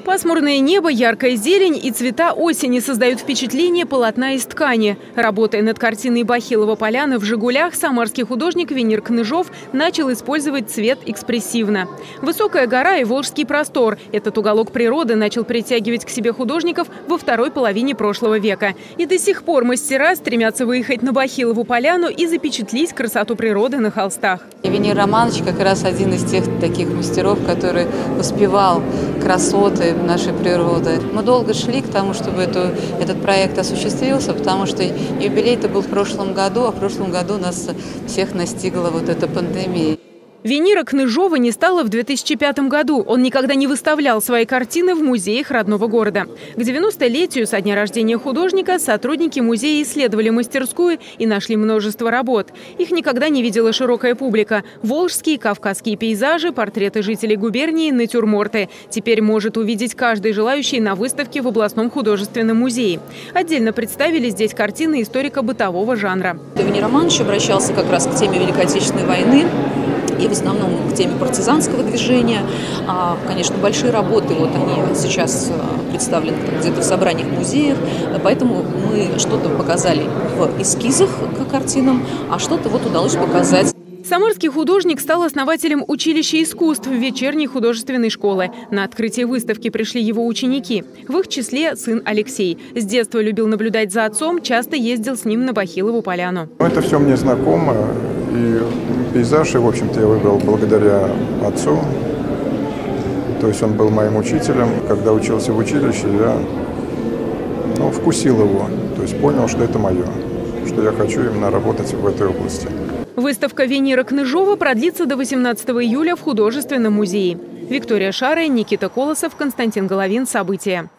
Пасмурное небо, яркая зелень и цвета осени создают впечатление полотна из ткани. Работая над картиной Бахилова поляны в «Жигулях», самарский художник Венир Кныжов начал использовать цвет экспрессивно. Высокая гора и волжский простор. Этот уголок природы начал притягивать к себе художников во второй половине прошлого века. И до сих пор мастера стремятся выехать на Бахилову поляну и запечатлеть красоту природы на холстах. Венир Романович как раз один из тех таких мастеров, который воспевал красоты нашей природы. Мы долго шли к тому, чтобы этот проект осуществился, потому что юбилей-то был в прошлом году, а в прошлом году нас всех настигла вот эта пандемия. Венира Кныжова не стало в 2005 году. Он никогда не выставлял свои картины в музеях родного города. К 90-летию со дня рождения художника сотрудники музея исследовали мастерскую и нашли множество работ. Их никогда не видела широкая публика. Волжские, кавказские пейзажи, портреты жителей губернии, натюрморты. Теперь может увидеть каждый желающий на выставке в областном художественном музее. Отдельно представили здесь картины историко-бытового жанра. Венир Романович обращался как раз к теме Великой Отечественной войны. И в основном к теме партизанского движения. Конечно, большие работы, вот они сейчас представлены где-то в собраниях музеев, поэтому мы что-то показали в эскизах к картинам, а что-то вот удалось показать. Самарский художник стал основателем училища искусств вечерней художественной школы. На открытие выставки пришли его ученики. В их числе сын Алексей. С детства любил наблюдать за отцом, часто ездил с ним на Бахилову поляну. Это все мне знакомо. И пейзаж, в общем-то, я выбрал благодаря отцу. То есть он был моим учителем. Когда учился в училище, я вкусил его. То есть понял, что это мое, что я хочу именно работать в этой области. Выставка Венира Кныжова продлится до 18 июля в художественном музее. Виктория Шарая, Никита Колосов, Константин Головин. События.